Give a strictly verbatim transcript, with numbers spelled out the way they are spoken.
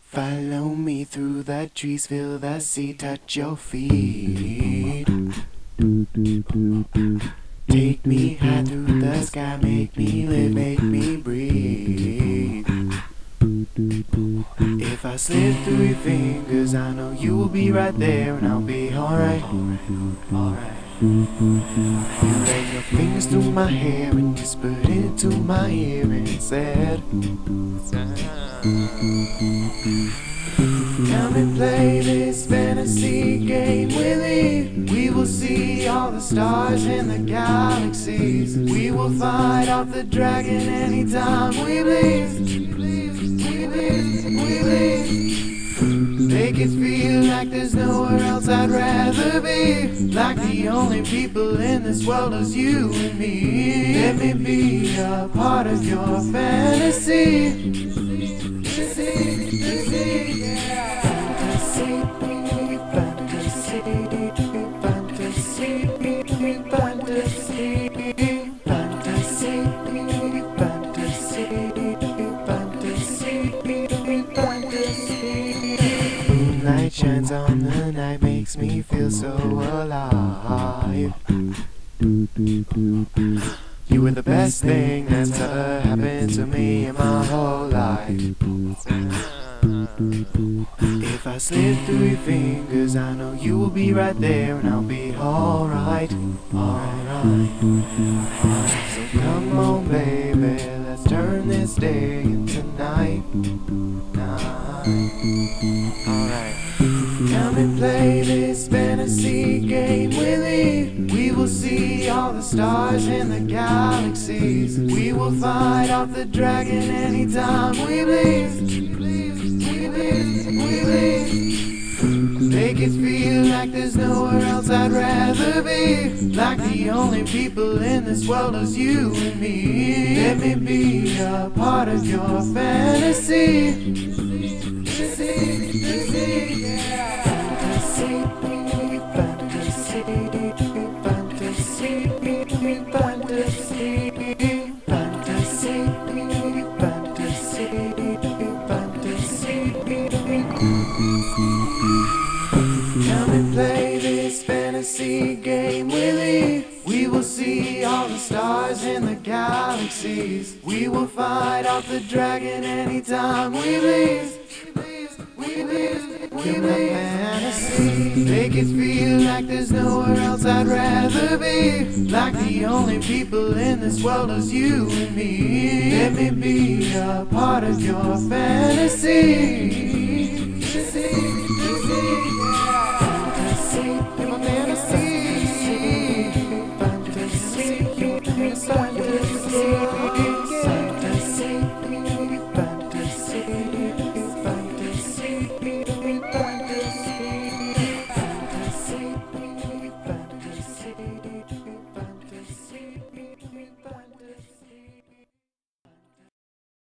Follow me through the trees, feel the sea touch your feet. Take me high through the sky, make me live, make me breathe. If I slip through your fingers, I know you will be right there, and I'll be alright, alright. You ran your fingers through my hair and whispered into my ear and said, come and play this fantasy game with me. We will see all the stars in the galaxies. We will fight off the dragon anytime we please. We please, we please. Make it feel like there's nowhere else I'd rather be. Like the only people in this world is you and me. Let me be a part of your fantasy. Moonlight shines on the night, makes me feel so alive. You were the best thing that's ever happened to me in my whole life. If I slip through your fingers, I know you will be right there, and I'll be alright, alright. So come on baby, let's turn this day into night, night. Alright. Come and play this fantasy game with me. We will see all the stars in the galaxies. We will fight off the dragon anytime we please. We please, we please. Make it feel like there's nowhere else I'd rather be. Like the only people in this world is you and me. Let me be a part of your fantasy. Come and play this fantasy game with me. We will see all the stars in the galaxies. We will fight off the dragon anytime we please. We please, we please. Make it feel like there's nowhere else I'd rather be. Like the only people in this world is you and me. Let me be a part of your fantasy.